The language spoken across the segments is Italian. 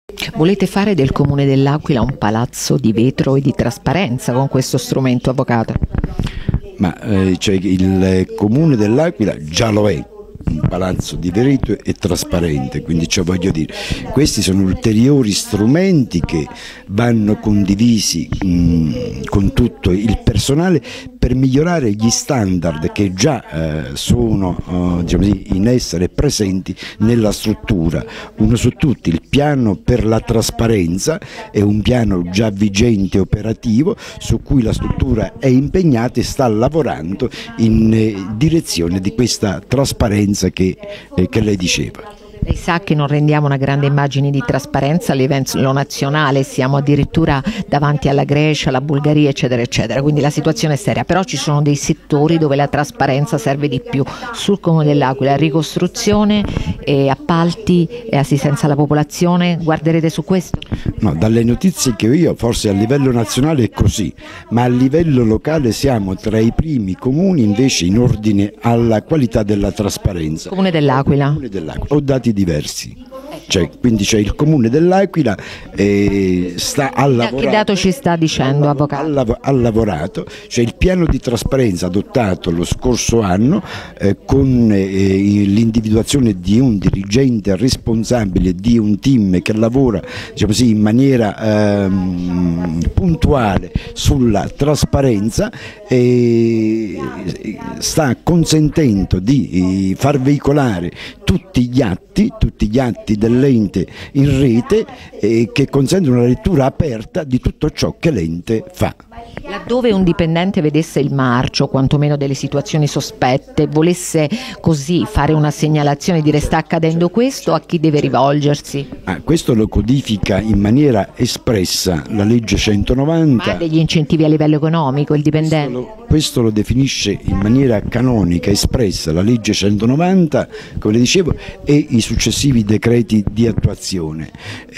Volete fare del Comune dell'Aquila un palazzo di vetro e di trasparenza con questo strumento, avvocato? Ma cioè, il Comune dell'Aquila già lo è, un palazzo di vetro e trasparente, quindi cioè, voglio dire, questi sono ulteriori strumenti che vanno condivisi con tutto il personale per migliorare gli standard che già sono diciamo così, in essere presenti nella struttura. Uno su tutti, il piano per la trasparenza è un piano già vigente e operativo su cui la struttura è impegnata e sta lavorando in direzione di questa trasparenza che lei diceva. Lei sa che non rendiamo una grande immagine di trasparenza a livello nazionale, siamo addirittura davanti alla Grecia, alla Bulgaria, eccetera, eccetera, quindi la situazione è seria, però ci sono dei settori dove la trasparenza serve di più. Sul Comune dell'Aquila, ricostruzione, appalti e assistenza alla popolazione, guarderete su questo? No, dalle notizie che ho io, forse a livello nazionale è così, ma a livello locale siamo tra i primi comuni invece in ordine alla qualità della trasparenza. Comune dell'Aquila. Ho dati diversi, quindi c'è il Comune dell'Aquila sta a lavorare. Che dato ci sta dicendo, avvocato? Ha lavorato, c'è il piano di trasparenza adottato lo scorso anno con l'individuazione di un dirigente responsabile di un team che lavora, diciamo così, in maniera puntuale sulla trasparenza e sta consentendo di far veicolare tutti gli atti dell'ente in rete che consentono una lettura aperta di tutto ciò che l'ente fa. Laddove un dipendente vedesse il marcio, quantomeno delle situazioni sospette, volesse così fare una segnalazione, dire sta accadendo questo, a chi deve rivolgersi? Questo lo codifica in maniera espressa la legge 190. Ma ha degli incentivi a livello economico il dipendente? Questo lo definisce in maniera canonica, espressa la legge 190, come le dicevo, e i successivi decreti di attuazione.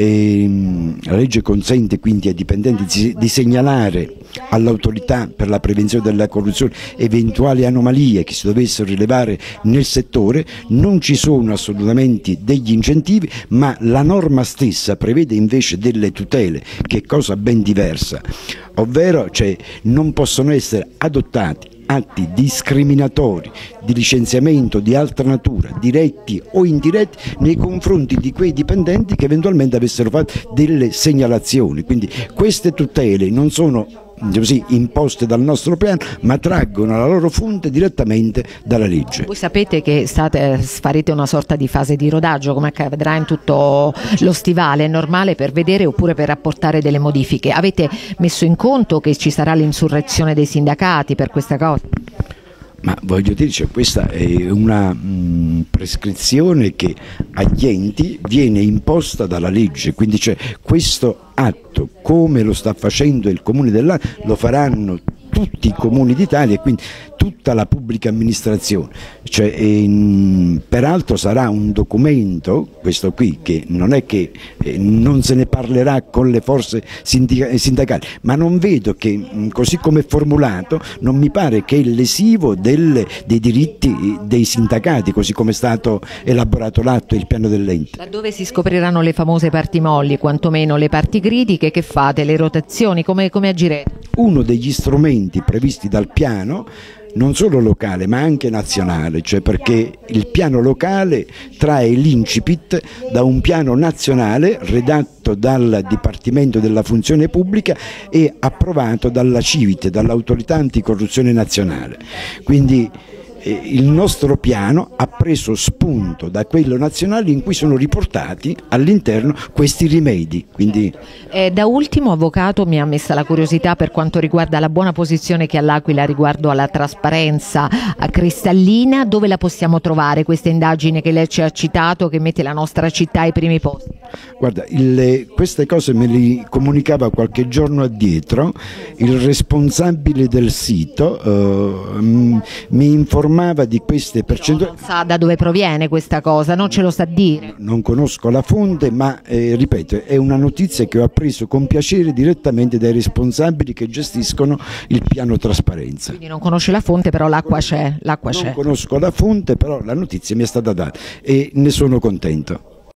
La legge consente quindi ai dipendenti di segnalare all'autorità per la prevenzione della corruzione eventuali anomalie che si dovessero rilevare nel settore. Non ci sono assolutamente degli incentivi, ma la norma stessa prevede invece delle tutele, che è cosa ben diversa, ovvero non possono essere adottati atti discriminatori, di licenziamento di altra natura, diretti o indiretti, nei confronti di quei dipendenti che eventualmente avessero fatto delle segnalazioni. Quindi queste tutele non sono così imposte dal nostro piano, ma traggono la loro fonte direttamente dalla legge. Voi sapete che farete una sorta di fase di rodaggio, come accadrà in tutto lo stivale, è normale, per vedere oppure per apportare delle modifiche. Avete messo in conto che ci sarà l'insurrezione dei sindacati per questa cosa? Ma voglio dire, questa è una prescrizione che agli enti viene imposta dalla legge, quindi questo atto, come lo sta facendo il Comune dell'Aquila, lo faranno tutti i comuni d'Italia e quindi tutta la pubblica amministrazione. Peraltro sarà un documento, questo qui, che non è che non se ne parlerà con le forze sindacali, ma non vedo che, così come è formulato, non mi pare che è lesivo dei diritti dei sindacati, così come è stato elaborato l'atto e il piano dell'ente. Da dove si scopriranno le famose parti molli, quantomeno le parti critiche, che fate? Le rotazioni, come agirete? Uno degli strumenti previsti dal piano, non solo locale ma anche nazionale, perché il piano locale trae l'incipit da un piano nazionale redatto dal Dipartimento della Funzione Pubblica e approvato dalla CIVIT, dall'Autorità Anticorruzione Nazionale. Quindi il nostro piano ha preso spunto da quello nazionale in cui sono riportati all'interno questi rimedi. Quindi da ultimo, avvocato, mi ha messa la curiosità per quanto riguarda la buona posizione che ha l'Aquila riguardo alla trasparenza cristallina. Dove la possiamo trovare questa indagine che lei ci ha citato, che mette la nostra città ai primi posti? Guarda, queste cose me le comunicava qualche giorno addietro il responsabile del sito, mi informava di queste percentuali. Non sa da dove proviene questa cosa, non ce lo sa dire. Non conosco la fonte, ma ripeto, è una notizia che ho appreso con piacere direttamente dai responsabili che gestiscono il piano trasparenza. Quindi non conosce la fonte, però l'acqua c'è. Non conosco la fonte, però la notizia mi è stata data e ne sono contento.